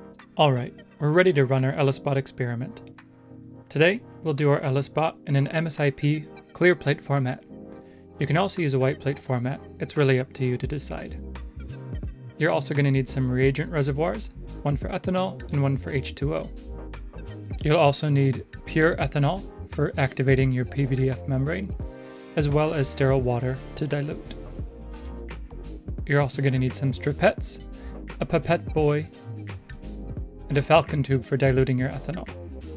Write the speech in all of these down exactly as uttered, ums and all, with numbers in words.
Alright, we're ready to run our ELISpot experiment. Today, we'll do our ELISpot in an M S I P clear plate format. You can also use a white plate format, it's really up to you to decide. You're also going to need some reagent reservoirs, one for ethanol and one for H two O. You'll also need pure ethanol for activating your P V D F membrane, as well as sterile water to dilute. You're also going to need some stripettes, a pipette buoy, and a falcon tube for diluting your ethanol.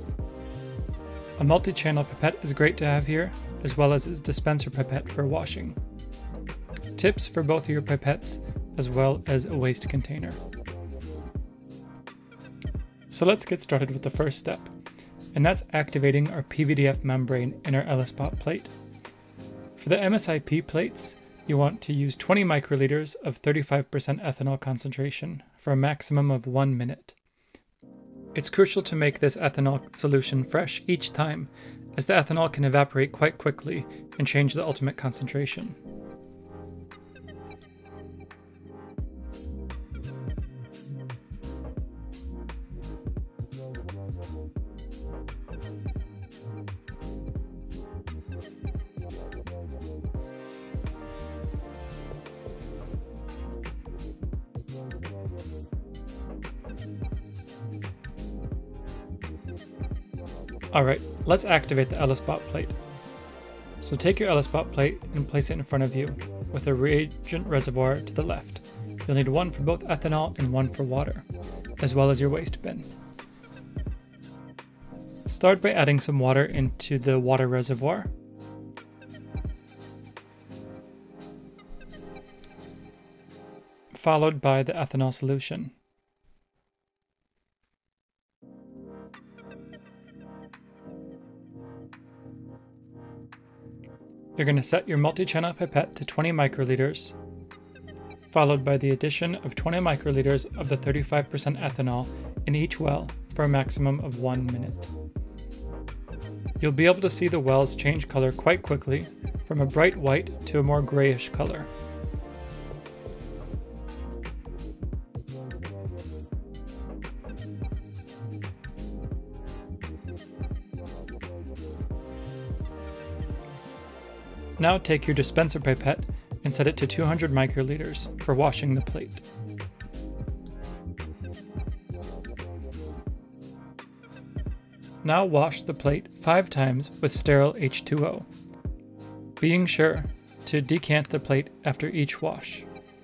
A multi-channel pipette is great to have here, as well as a dispenser pipette for washing. Tips for both of your pipettes, as well as a waste container. So let's get started with the first step, and that's activating our P V D F membrane in our ELISpot plate. For the M S I P plates, you want to use twenty microliters of thirty-five percent ethanol concentration for a maximum of one minute. It's crucial to make this ethanol solution fresh each time, as the ethanol can evaporate quite quickly and change the ultimate concentration. Alright, let's activate the ELISpot plate. So take your ELISpot plate and place it in front of you, with a reagent reservoir to the left. You'll need one for both ethanol and one for water, as well as your waste bin. Start by adding some water into the water reservoir. Followed by the ethanol solution. You're going to set your multi-channel pipette to twenty microliters, followed by the addition of twenty microliters of the thirty-five percent ethanol in each well for a maximum of one minute. You'll be able to see the wells change color quite quickly, from a bright white to a more grayish color. Now take your dispenser pipette and set it to two hundred microliters for washing the plate. Now wash the plate five times with sterile H two O, being sure to decant the plate after each wash.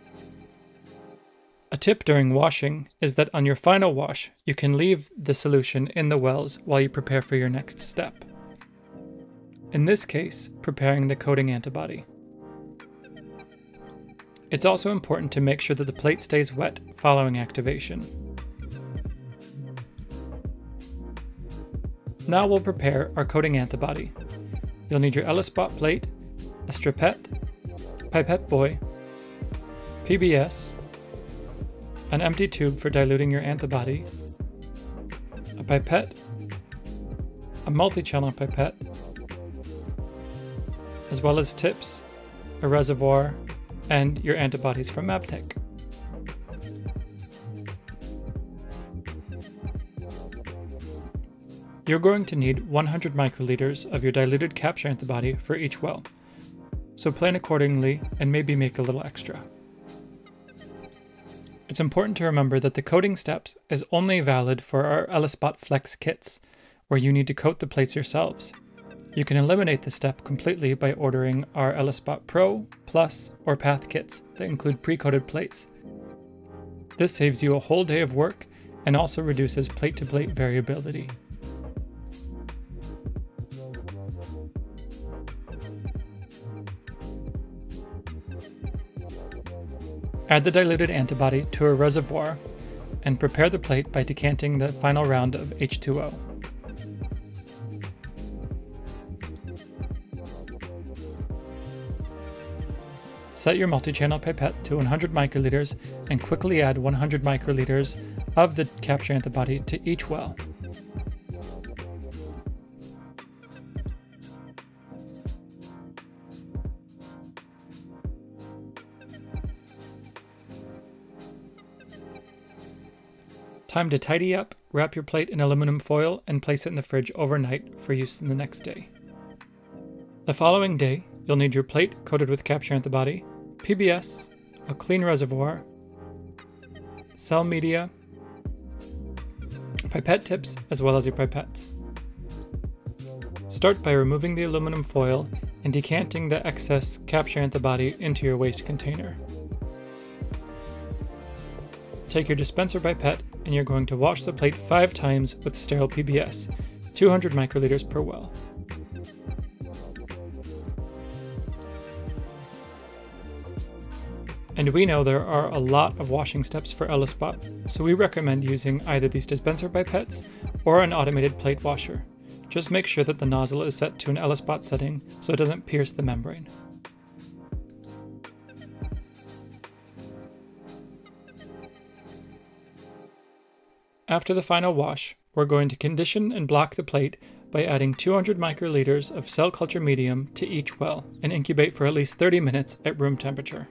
A tip during washing is that on your final wash, you can leave the solution in the wells while you prepare for your next step. In this case, preparing the coating antibody. It's also important to make sure that the plate stays wet following activation. Now we'll prepare our coating antibody. You'll need your ELISpot plate, a stripette, pipette buoy, P B S, an empty tube for diluting your antibody, a pipette, a multi-channel pipette, as well as tips, a reservoir, and your antibodies from Mabtech. You're going to need one hundred microliters of your diluted capture antibody for each well, so plan accordingly and maybe make a little extra. It's important to remember that the coating steps is only valid for our ELISpot Flex kits, where you need to coat the plates yourselves. You can eliminate this step completely by ordering our ELISpot Pro, Plus, or Path kits that include pre-coated plates. This saves you a whole day of work and also reduces plate-to-plate variability. Add the diluted antibody to a reservoir and prepare the plate by decanting the final round of H two O. Set your multi-channel pipette to one hundred microliters and quickly add one hundred microliters of the capture antibody to each well. Time to tidy up, wrap your plate in aluminum foil, and place it in the fridge overnight for use in the next day. The following day, you'll need your plate coated with capture antibody, P B S, a clean reservoir, cell media, pipette tips, as well as your pipettes. Start by removing the aluminum foil and decanting the excess capture antibody into your waste container. Take your dispenser pipette and you're going to wash the plate five times with sterile P B S, two hundred microliters per well. And we know there are a lot of washing steps for ELISpot, so we recommend using either these dispenser pipettes or an automated plate washer. Just make sure that the nozzle is set to an ELISpot setting so it doesn't pierce the membrane. After the final wash, we're going to condition and block the plate by adding two hundred microliters of cell culture medium to each well and incubate for at least thirty minutes at room temperature.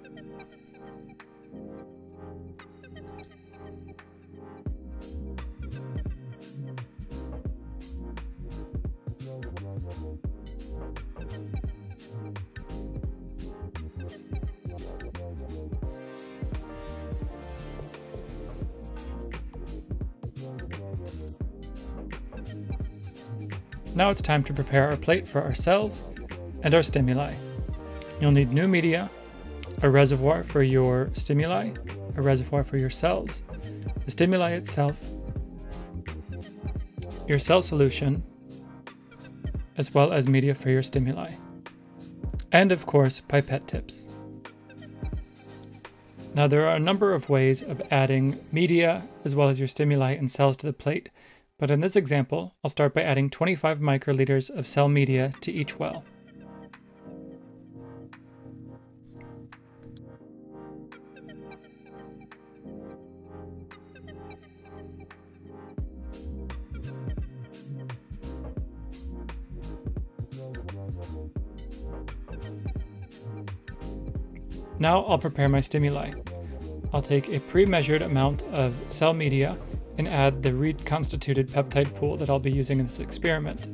Now it's time to prepare our plate for our cells and our stimuli. You'll need new media, a reservoir for your stimuli, a reservoir for your cells, the stimuli itself, your cell solution, as well as media for your stimuli, and of course pipette tips. Now there are a number of ways of adding media as well as your stimuli and cells to the plate, but in this example, I'll start by adding twenty-five microliters of cell media to each well. Now I'll prepare my stimuli. I'll take a pre-measured amount of cell media and add the reconstituted peptide pool that I'll be using in this experiment.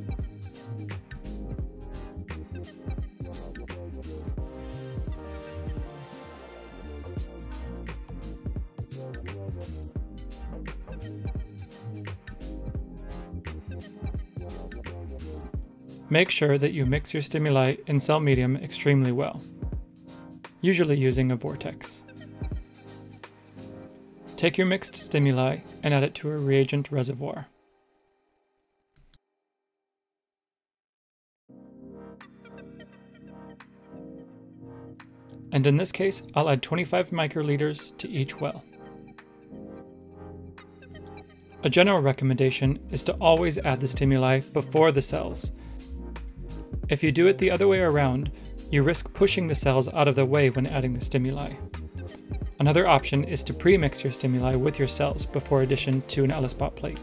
Make sure that you mix your stimuli in cell medium extremely well, usually using a vortex. Take your mixed stimuli and add it to a reagent reservoir. And in this case, I'll add twenty-five microliters to each well. A general recommendation is to always add the stimuli before the cells. If you do it the other way around, you risk pushing the cells out of the way when adding the stimuli. Another option is to pre-mix your stimuli with your cells before addition to an ELISpot plate.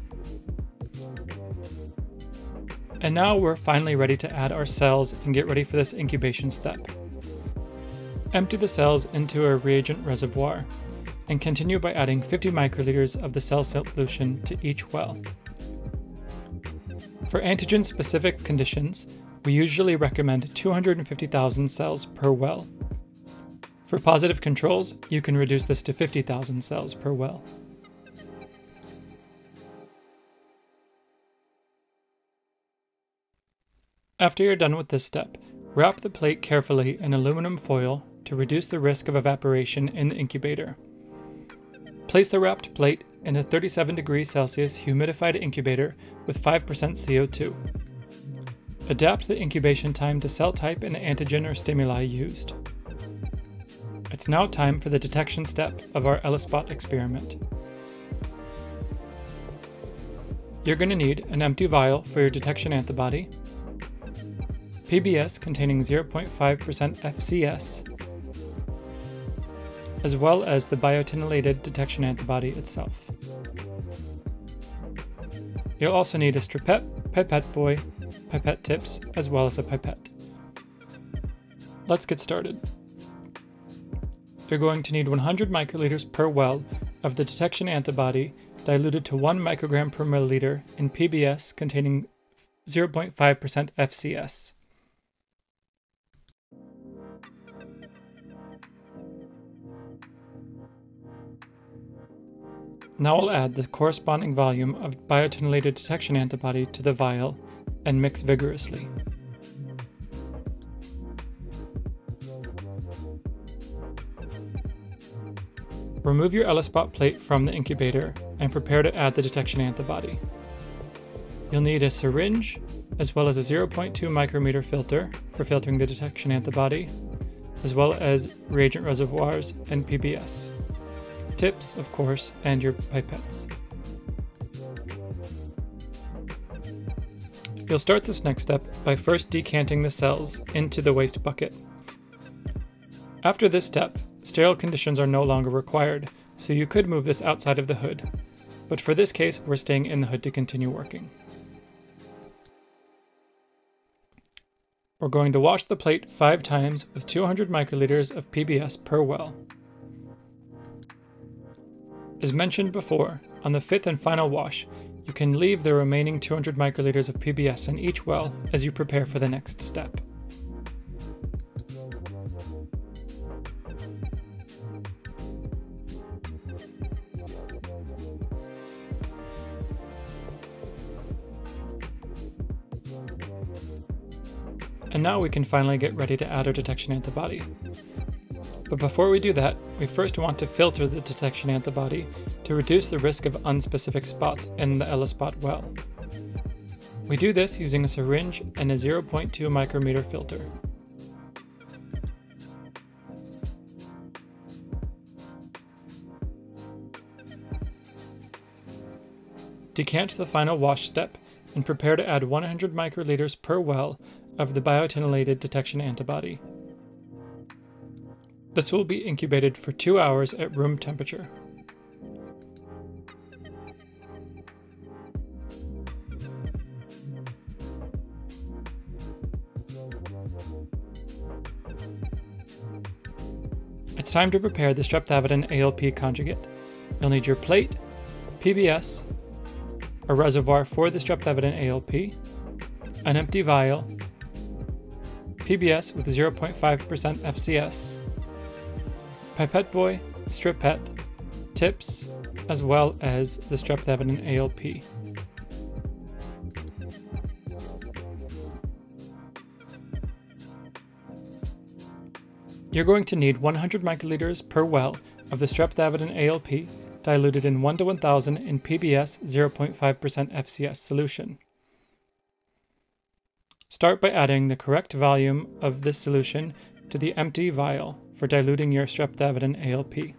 And now we're finally ready to add our cells and get ready for this incubation step. Empty the cells into a reagent reservoir and continue by adding fifty microliters of the cell solution to each well. For antigen-specific conditions, we usually recommend two hundred fifty thousand cells per well. For positive controls, you can reduce this to fifty thousand cells per well. After you're done with this step, wrap the plate carefully in aluminum foil to reduce the risk of evaporation in the incubator. Place the wrapped plate in a thirty-seven degrees Celsius humidified incubator with five percent C O two. Adapt the incubation time to cell type and antigen or stimuli used. It's now time for the detection step of our ELISpot experiment. You're going to need an empty vial for your detection antibody, P B S containing zero point five percent F C S, as well as the biotinylated detection antibody itself. You'll also need a strepet, pipette buoy, pipette tips, as well as a pipette. Let's get started. You're going to need one hundred microliters per well of the detection antibody diluted to one microgram per milliliter in P B S containing zero point five percent F C S. Now I'll add the corresponding volume of biotinylated detection antibody to the vial and mix vigorously. Remove your ELISpot plate from the incubator and prepare to add the detection antibody. You'll need a syringe as well as a zero point two micrometer filter for filtering the detection antibody, as well as reagent reservoirs and P B S. Tips, of course, and your pipettes. You'll start this next step by first decanting the cells into the waste bucket. After this step, sterile conditions are no longer required, so you could move this outside of the hood. But for this case, we're staying in the hood to continue working. We're going to wash the plate five times with two hundred microliters of P B S per well. As mentioned before, on the fifth and final wash, you can leave the remaining two hundred microliters of P B S in each well as you prepare for the next step. And now we can finally get ready to add our detection antibody. But before we do that, we first want to filter the detection antibody to reduce the risk of unspecific spots in the ELISpot well. We do this using a syringe and a zero point two micrometer filter. Decant the final wash step and prepare to add one hundred microliters per well of the biotinylated detection antibody. This will be incubated for two hours at room temperature. It's time to prepare the streptavidin A L P conjugate. You'll need your plate, P B S, a reservoir for the streptavidin A L P, an empty vial, P B S with zero point five percent F C S, pipette buoy, stripette, tips, as well as the streptavidin A L P. You're going to need one hundred microliters per well of the streptavidin A L P diluted in one to one thousand in P B S zero point five percent F C S solution. Start by adding the correct volume of this solution to the empty vial for diluting your streptavidin A L P.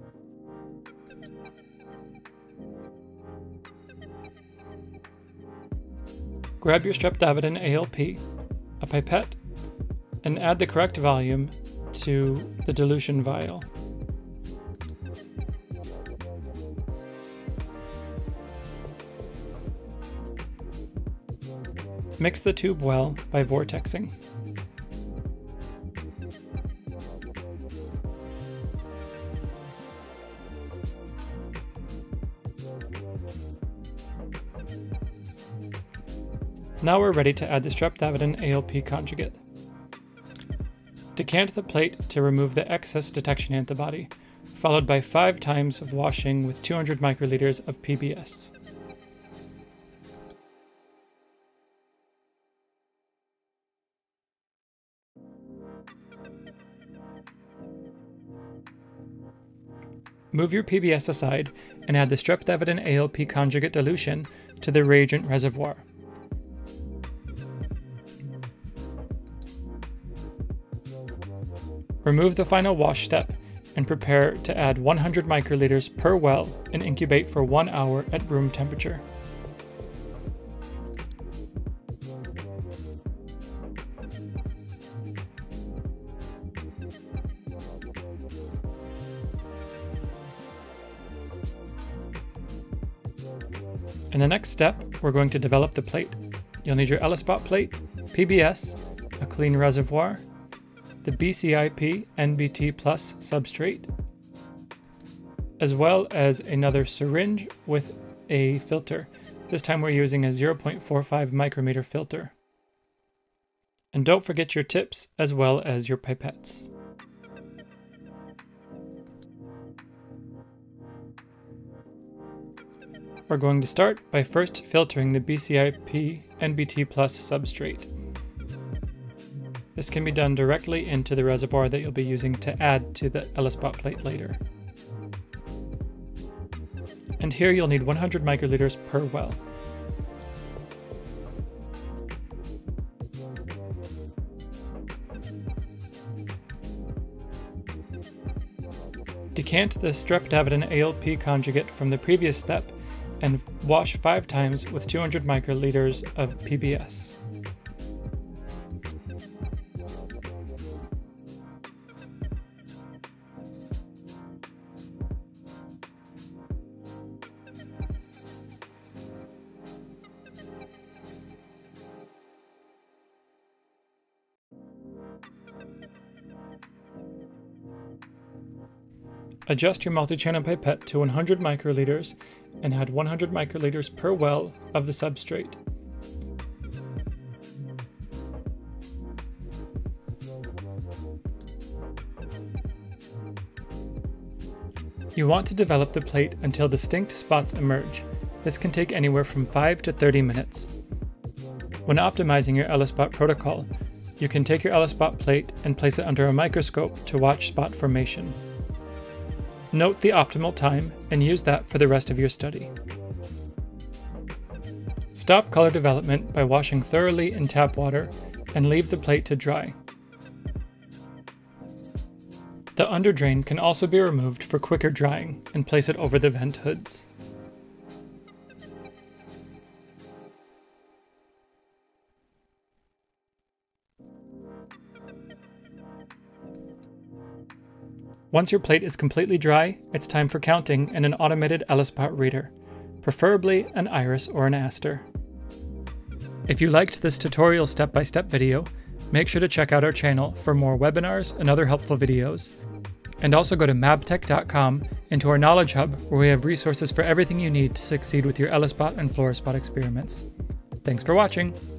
Grab your streptavidin A L P, a pipette, and add the correct volume to the dilution vial. Mix the tube well by vortexing. Now we're ready to add the streptavidin A L P conjugate. Decant the plate to remove the excess detection antibody, followed by five times of washing with two hundred microliters of P B S. Move your P B S aside and add the streptavidin A L P conjugate dilution to the reagent reservoir. Remove the final wash step and prepare to add one hundred microliters per well and incubate for one hour at room temperature. In the next step, we're going to develop the plate. You'll need your ELISpot plate, P B S, a clean reservoir, the B C I P N B T plus substrate, as well as another syringe with a filter. This time we're using a zero point four five micrometer filter. And don't forget your tips as well as your pipettes. We're going to start by first filtering the B C I P N B T plus substrate. This can be done directly into the reservoir that you'll be using to add to the ELISpot plate later. And here you'll need one hundred microliters per well. Decant the streptavidin A L P conjugate from the previous step and wash five times with two hundred microliters of P B S. Adjust your multi-channel pipette to one hundred microliters and add one hundred microliters per well of the substrate. You want to develop the plate until distinct spots emerge. This can take anywhere from five to thirty minutes. When optimizing your ELISpot protocol, you can take your ELISpot plate and place it under a microscope to watch spot formation. Note the optimal time and use that for the rest of your study. Stop color development by washing thoroughly in tap water and leave the plate to dry. The underdrain can also be removed for quicker drying and place it over the vent hoods. Once your plate is completely dry, it's time for counting in an automated ELISpot reader, preferably an Iris or an ASTOR. If you liked this tutorial step-by-step video, make sure to check out our channel for more webinars and other helpful videos. And also go to mabtech dot com into our Knowledge Hub, where we have resources for everything you need to succeed with your ELISpot and FluoroSpot experiments. Thanks for watching!